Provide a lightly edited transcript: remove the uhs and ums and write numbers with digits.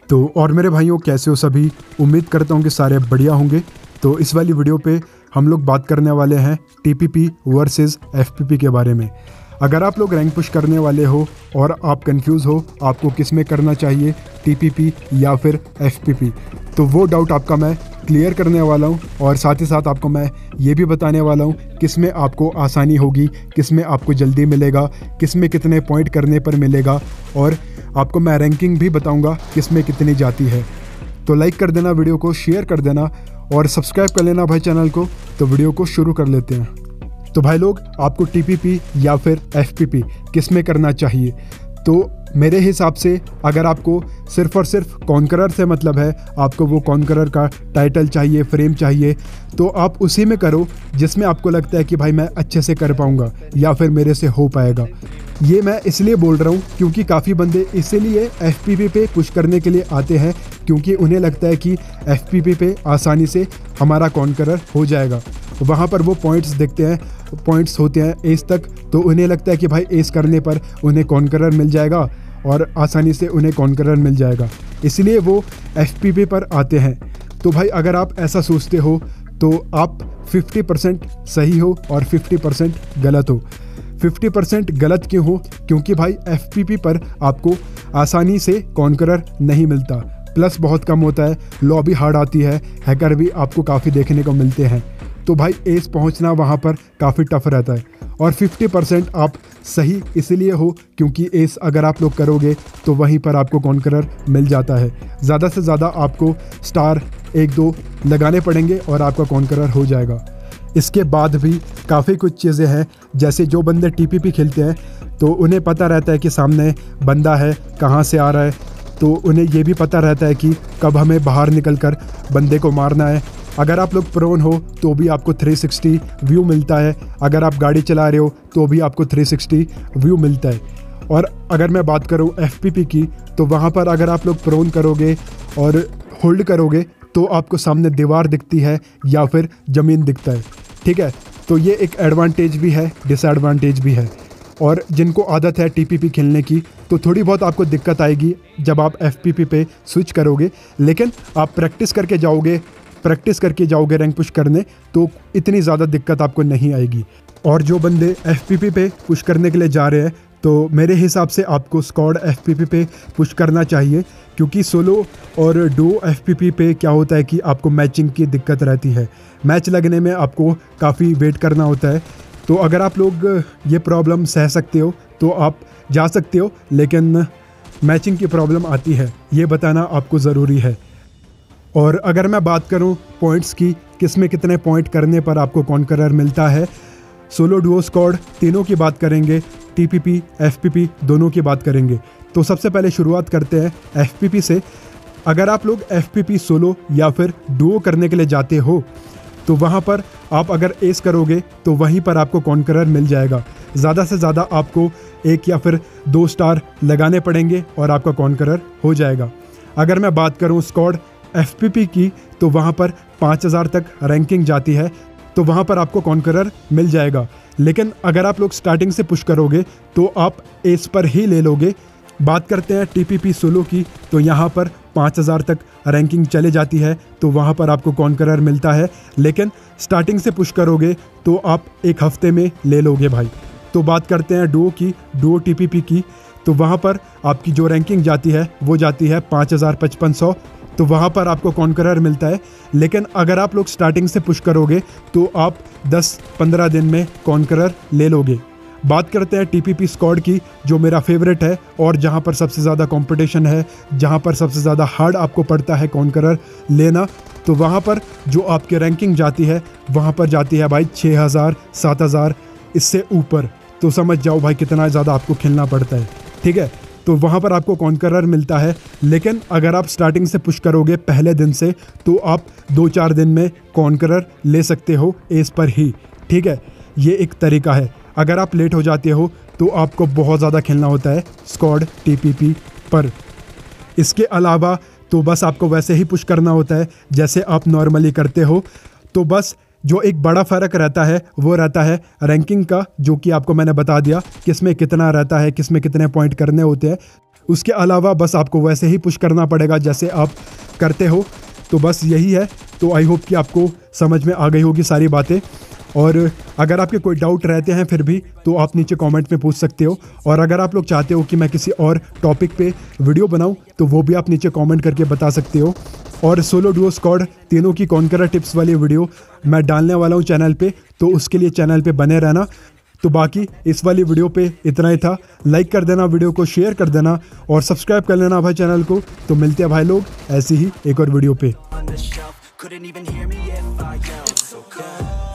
तो और मेरे भाइयों, कैसे हो सभी। उम्मीद करता हूँ कि सारे बढ़िया होंगे। तो इस वाली वीडियो पे हम लोग बात करने वाले हैं टीपीपी वर्सेस एफपीपी के बारे में। अगर आप लोग रैंक पुश करने वाले हो और आप कंफ्यूज हो आपको किस में करना चाहिए, टीपीपी या फिर एफपीपी, तो वो डाउट आपका मैं क्लियर करने वाला हूँ। और साथ ही साथ आपको मैं ये भी बताने वाला हूँ किस में आपको आसानी होगी, किस में आपको जल्दी मिलेगा, किस में कितने पॉइंट करने पर मिलेगा, और आपको मैं रैंकिंग भी बताऊँगा किस में कितनी जाती है। तो लाइक कर देना, वीडियो को शेयर कर देना और सब्सक्राइब कर लेना भाई चैनल को। तो वीडियो को शुरू कर लेते हैं। तो भाई लोग, आपको टीपीपी या फिर एफपीपी किस में करना चाहिए? तो मेरे हिसाब से अगर आपको सिर्फ और सिर्फ कॉन्करर से मतलब है, आपको वो कॉन्करर का टाइटल चाहिए, फ्रेम चाहिए, तो आप उसी में करो जिसमें आपको लगता है कि भाई मैं अच्छे से कर पाऊँगा या फिर मेरे से हो पाएगा। ये मैं इसलिए बोल रहा हूँ क्योंकि काफ़ी बंदे इसीलिए एफपीपी पे पुश करने के लिए आते हैं, क्योंकि उन्हें लगता है कि एफपीपी पे आसानी से हमारा कॉन्करर हो जाएगा। वहाँ पर वो पॉइंट्स देखते हैं, पॉइंट्स होते हैं एस तक, तो उन्हें लगता है कि भाई एस करने पर उन्हें कॉन्करर मिल जाएगा और आसानी से उन्हें कॉन्करर मिल जाएगा, इसलिए वो एफपीपी पर आते हैं। तो भाई अगर आप ऐसा सोचते हो तो आप 50% सही हो और 50% गलत हो। 50% गलत क्यों हो? क्योंकि भाई एफपीपी पर आपको आसानी से कॉन्करर नहीं मिलता, प्लस बहुत कम होता है, लॉबी हार्ड आती है, हैकर भी आपको काफ़ी देखने को मिलते हैं। तो भाई एस पहुंचना वहां पर काफ़ी टफ रहता है। और 50% आप सही इसलिए हो क्योंकि एस अगर आप लोग करोगे तो वहीं पर आपको कॉन्करर मिल जाता है। ज़्यादा से ज़्यादा आपको स्टार 1-2 लगाने पड़ेंगे और आपका कॉन्करर हो जाएगा। इसके बाद भी काफ़ी कुछ चीज़ें हैं, जैसे जो बंदे टीपीपी खेलते हैं तो उन्हें पता रहता है कि सामने बंदा है, कहाँ से आ रहा है, तो उन्हें ये भी पता रहता है कि कब हमें बाहर निकलकर बंदे को मारना है। अगर आप लोग प्रोन हो तो भी आपको 360 व्यू मिलता है, अगर आप गाड़ी चला रहे हो तो भी आपको 360 व्यू मिलता है। और अगर मैं बात करूँ एफपीपी की, तो वहाँ पर अगर आप लोग प्रोन करोगे और होल्ड करोगे तो आपको सामने दीवार दिखती है या फिर ज़मीन दिखता है, ठीक है। तो ये एक एडवांटेज भी है, डिसएडवांटेज भी है। और जिनको आदत है टीपीपी खेलने की तो थोड़ी बहुत आपको दिक्कत आएगी जब आप एफपीपी पे स्विच करोगे, लेकिन आप प्रैक्टिस करके जाओगे रैंक पुश करने, तो इतनी ज़्यादा दिक्कत आपको नहीं आएगी। और जो बंदे एफपीपी पे पुश करने के लिए जा रहे हैं तो मेरे हिसाब से आपको स्क्वाड एफपीपी पे पुश करना चाहिए, क्योंकि सोलो और डुओ एफपीपी पे क्या होता है कि आपको मैचिंग की दिक्कत रहती है, मैच लगने में आपको काफ़ी वेट करना होता है। तो अगर आप लोग ये प्रॉब्लम सह सकते हो तो आप जा सकते हो, लेकिन मैचिंग की प्रॉब्लम आती है, ये बताना आपको ज़रूरी है। और अगर मैं बात करूं पॉइंट्स की, किस में कितने पॉइंट करने पर आपको कॉन्करर मिलता है, सोलो डुओ स्क्वाड तीनों की बात करेंगे, टीपीपी एफपीपी दोनों की बात करेंगे। तो सबसे पहले शुरुआत करते हैं एफपीपी से। अगर आप लोग एफपीपी सोलो या फिर डुओ करने के लिए जाते हो तो वहाँ पर आप अगर एस करोगे तो वहीं पर आपको कॉन्करर मिल जाएगा। ज़्यादा से ज़्यादा आपको 1 या फिर 2 स्टार लगाने पड़ेंगे और आपका कॉन्करर हो जाएगा। अगर मैं बात करूँ स्क्वाड एफपीपी की, तो वहाँ पर 5000 तक रैंकिंग जाती है, तो वहाँ पर आपको कॉन्करर मिल जाएगा। लेकिन अगर आप लोग स्टार्टिंग से पुश करोगे तो आप एस पर ही ले लोगे। बात करते हैं टीपीपी सोलो की, तो यहाँ पर 5000 तक रैंकिंग चले जाती है, तो वहाँ पर आपको कॉन्करर मिलता है। लेकिन स्टार्टिंग से पुश करोगे तो आप 1 हफ्ते में ले लोगे भाई। तो बात करते हैं डुओ की, डुओ टीपीपी की, तो वहाँ पर आपकी जो रैंकिंग जाती है वो जाती है 5500, तो वहाँ पर आपको कॉन्करर मिलता है। लेकिन अगर आप लोग स्टार्टिंग से पुश करोगे तो आप 10-15 दिन में कॉन्करर ले लोगे। बात करते हैं टीपीपी स्क्वाड की, जो मेरा फेवरेट है और जहाँ पर सबसे ज़्यादा कंपटीशन है, जहाँ पर सबसे ज़्यादा हार्ड आपको पड़ता है कॉन्करर लेना। तो वहाँ पर जो आपकी रैंकिंग जाती है वहाँ पर जाती है भाई 6000-7000, इससे ऊपर। तो समझ जाओ भाई कितना ज़्यादा आपको खेलना पड़ता है, ठीक है। तो वहाँ पर आपको कॉन्करर मिलता है। लेकिन अगर आप स्टार्टिंग से पुश करोगे पहले दिन से, तो आप 2-4 दिन में कॉन्करर ले सकते हो एस पर ही, ठीक है। ये एक तरीका है। अगर आप लेट हो जाते हो तो आपको बहुत ज़्यादा खेलना होता है स्क्वाड टीपीपी पर। इसके अलावा तो बस आपको वैसे ही पुश करना होता है जैसे आप नॉर्मली करते हो। तो बस जो एक बड़ा फ़र्क रहता है वो रहता है रैंकिंग का, जो कि आपको मैंने बता दिया किस में कितना रहता है, किस में कितने पॉइंट करने होते हैं। उसके अलावा बस आपको वैसे ही पुश करना पड़ेगा जैसे आप करते हो। तो बस यही है। तो आई होप कि आपको समझ में आ गई होगी सारी बातें। और अगर आपके कोई डाउट रहते हैं फिर भी तो आप नीचे कमेंट में पूछ सकते हो। और अगर आप लोग चाहते हो कि मैं किसी और टॉपिक पे वीडियो बनाऊं तो वो भी आप नीचे कमेंट करके बता सकते हो। और सोलो डुओ स्क्वाड तीनों की कॉन्करर टिप्स वाली वीडियो मैं डालने वाला हूं चैनल पे, तो उसके लिए चैनल पे बने रहना। तो बाकी इस वाली वीडियो पे इतना ही था। लाइक कर देना, वीडियो को शेयर कर देना और सब्सक्राइब कर लेना भाई चैनल को। तो मिलते हैं भाई लोग ऐसी ही एक और वीडियो पे।